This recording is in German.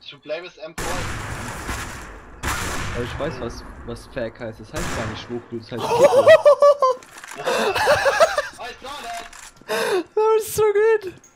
To play with M4. Aber ich weiß, was Fag heißt. Das heißt gar nicht Schwuchtel, das heißt Kippo. I saw that! Das ist so gut!